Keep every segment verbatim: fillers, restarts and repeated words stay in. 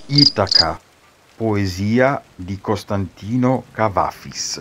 Itaca, poesia di Costantino Cavafis.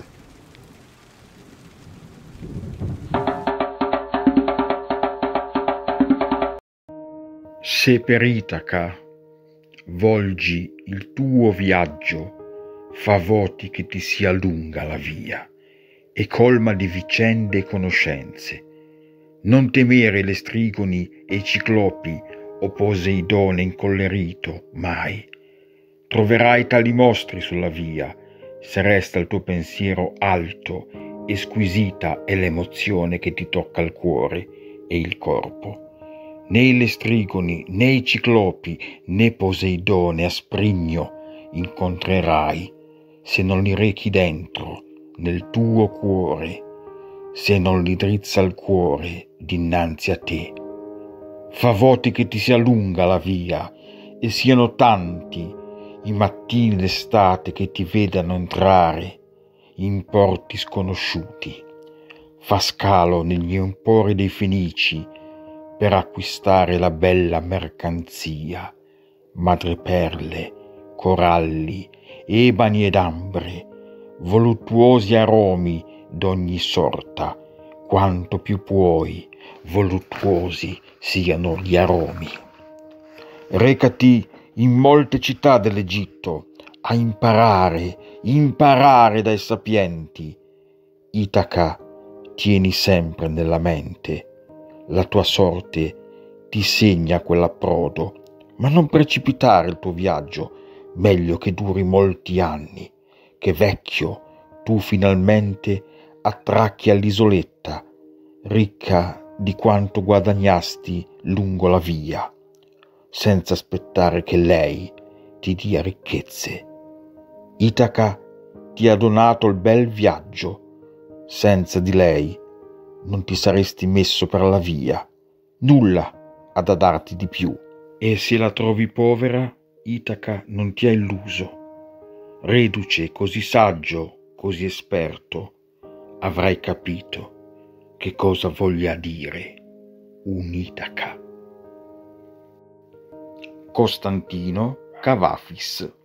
Se per Itaca volgi il tuo viaggio, fa voti che ti sia lunga la via e colma di vicende e conoscenze. Non temere le strigoni e i ciclopi o Poseidone incollerito mai. Troverai tali mostri sulla via, se resta il tuo pensiero alto e squisita è l'emozione che ti tocca il cuore e il corpo. Né le strigoni, né i ciclopi, né Poseidone a Sprigno incontrerai, se non li rechi dentro, nel tuo cuore, se non li drizza il cuore dinanzi a te. Fa voti che ti sia lunga la via e siano tanti i mattini d'estate che ti vedano entrare in porti sconosciuti. Fa scalo negli empori dei Fenici per acquistare la bella mercanzia, madreperle, coralli, ebani ed ambre, voluttuosi aromi d'ogni sorta, quanto più puoi, voluttuosi siano gli aromi. Recati in molte città dell'Egitto a imparare, imparare dai sapienti. Itaca, tieni sempre nella mente, la tua sorte ti segna quell'approdo, ma non precipitare il tuo viaggio, meglio che duri molti anni, che vecchio tu finalmente attracchi all'isoletta, ricca di quanto guadagnasti lungo la via, senza aspettare che lei ti dia ricchezze. Itaca ti ha donato il bel viaggio, senza di lei non ti saresti messo per la via, nulla ha da darti di più. E se la trovi povera, Itaca non ti ha illuso. Reduce così saggio, così esperto, avrai capito che cosa voglia dire un'Itaca. Costantino Cavafis.